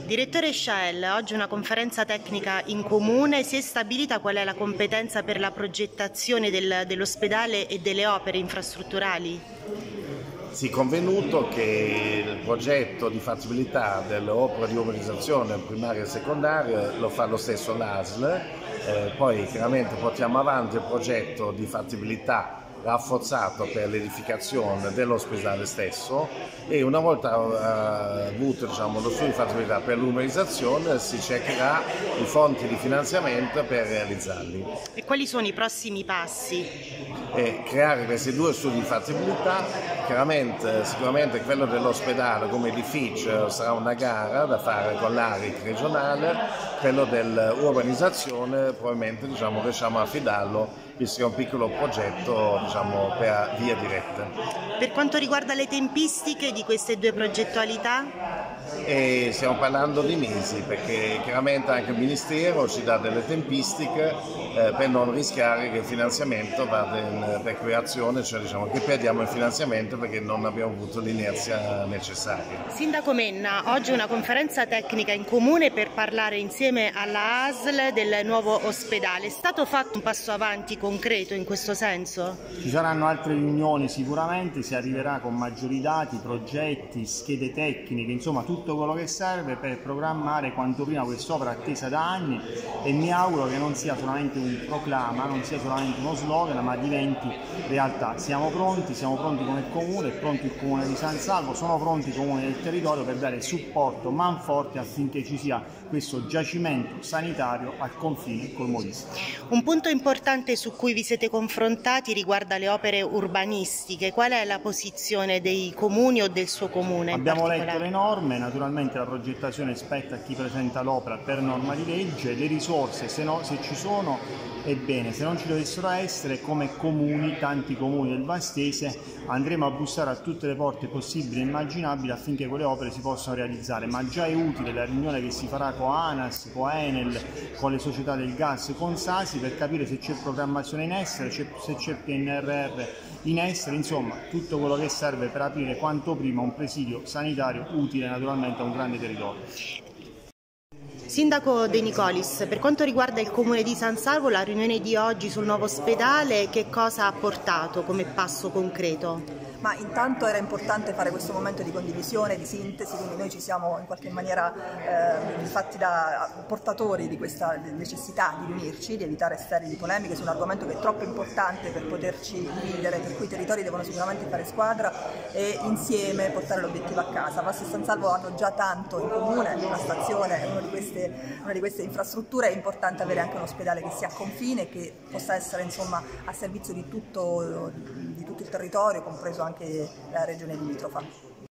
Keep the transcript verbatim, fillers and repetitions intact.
Direttore Sciael, oggi una conferenza tecnica in comune, si è stabilita qual è la competenza per la progettazione del, dell'ospedale e delle opere infrastrutturali? Si è convenuto che il progetto di fattibilità delle opere di urbanizzazione primaria e secondaria lo fa lo stesso l'A S L, eh, poi chiaramente portiamo avanti il progetto di fattibilità rafforzato per l'edificazione dell'ospedale stesso e una volta uh, avuto diciamo, lo studio di fattibilità per l'urbanizzazione si cercherà i fonti di finanziamento per realizzarli. E quali sono i prossimi passi? E creare questi due studi di fattibilità, chiaramente sicuramente quello dell'ospedale come edificio sarà una gara da fare con l'A R I C regionale, quello dell'urbanizzazione probabilmente diciamo, riusciamo a affidarlo, visto che è un piccolo progetto diciamo, per via diretta. Per quanto riguarda le tempistiche di queste due progettualità? E stiamo parlando di mesi, perché chiaramente anche il Ministero ci dà delle tempistiche eh, per non rischiare che il finanziamento vada in recreazione, cioè diciamo che perdiamo il finanziamento perché non abbiamo avuto l'inerzia necessaria. Sindaco Menna, oggi una conferenza tecnica in comune per parlare insieme alla A S L del nuovo ospedale. È stato fatto un passo avanti concreto in questo senso? Ci saranno altre riunioni sicuramente, si arriverà con maggiori dati, progetti, schede tecniche, insomma tutto quello che serve per programmare quanto prima quest'opera attesa da anni e mi auguro che non sia solamente un proclama, non sia solamente uno slogan, ma diventi realtà. Siamo pronti, siamo pronti come comune, è pronto il comune di San Salvo, sono pronti i comuni del territorio per dare supporto manforte affinché ci sia questo giacimento sanitario al confine col Molise. Un punto importante su cui vi siete confrontati riguarda le opere urbanistiche. Qual è la posizione dei comuni o del suo comune? Abbiamo letto le norme, naturalmente la progettazione spetta a chi presenta l'opera per norma di legge, le risorse se, no, se ci sono è bene, se non ci dovessero essere come comuni, tanti comuni del Vastese, andremo a bussare a tutte le porte possibili e immaginabili affinché quelle opere si possano realizzare, ma già è utile la riunione che si farà con ANAS, con Enel, con le società del gas, con Sasi per capire se c'è programmazione in essere, se c'è P N R R in essere, insomma tutto quello che serve per aprire quanto prima un presidio sanitario utile naturalmente a un grande territorio. Sindaco De Nicolis, per quanto riguarda il comune di San Salvo, la riunione di oggi sul nuovo ospedale che cosa ha portato come passo concreto? Ma intanto era importante fare questo momento di condivisione, di sintesi, quindi noi ci siamo in qualche maniera eh, fatti da portatori di questa necessità di riunirci, di evitare sterili polemiche su un argomento che è troppo importante per poterci dividere, per cui i territori devono sicuramente fare squadra e insieme portare l'obiettivo a casa. Vasto e San Salvo hanno già tanto in comune, una stazione, una di queste, una di queste infrastrutture, è importante avere anche un ospedale che sia a confine e che possa essere insomma a servizio di tutto, di tutto il territorio, compreso anche la regione limitrofa.